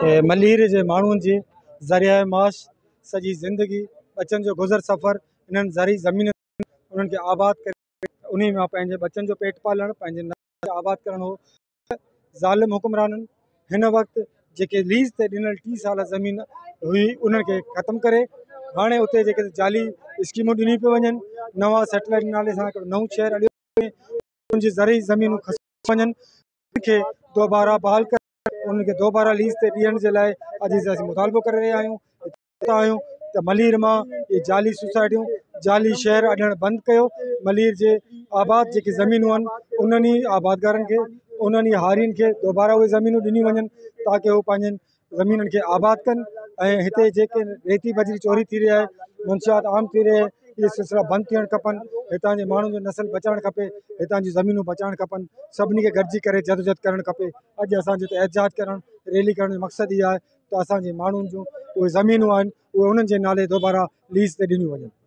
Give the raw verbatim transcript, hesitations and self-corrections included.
मलीर जे माण्हुनि जे ज़रिया माश सॼी ज़िंदगी बचनि जो गुज़र सफ़र इन्हनि ज़री ज़मीन उन्हनि खे आबाद करे उन मां पंहिंजे बचनि जो पेट पालणु पंहिंजे नस्ल खे आबाद करणु हो। ज़ालिम हुकुमराननि हिन वक़्तु जेके लीज़ ते ॾिनल टी साल ज़मीन हुई उन्हनि खे ख़तमु करे हाणे उते जेके जाली स्कीमूं ॾिनी पियूं वञनि, नवां सेटेलाइट नाले सां हिकिड़ो नओं शहर हलियो उनजी ज़रई ज़मीनूं खसी वञनि, उनखे दोबारा बहाल करे उनखे दोबारा लीज़ ते ॾियण जे लाइ अॼु असीं मुतालबो करे रहिया आहियूं आहियूं त मलीर मां इहे जाली सोसाइटियूं जाली शहर अॾणु बंदि कयो। मलीर जे आबाद जेकी ज़मीनूं आहिनि उन्हनि ई आबादगारनि खे उन्हनि ई हारियुनि खे दोबारा उहे ज़मीनूं ॾिनियूं वञनि ताकी उहे पंहिंजनि ज़मीननि खे आबाद कनि ऐं हिते जेके रेती बजरी चोरी थी रही आहे, मुंशियात आम थी रहे इहे सिलसिला बंदि थियणु खपनि। हितां जे माण्हुनि जो नस्ल बचाइणु खपे, हितां जी ज़मीनूं बचाइणु खपनि, सभिनी खे गॾिजी करे जदोजहद करणु खपे। अॼु असांजो हिते एहतजाज करणु रैली करण जो मक़सदु इहा आहे त असांजे माण्हुनि जूं उहे ज़मीनूं आहिनि उहे उन्हनि जे नाले दोबारा लीज़ ते ॾिनियूं वञनि।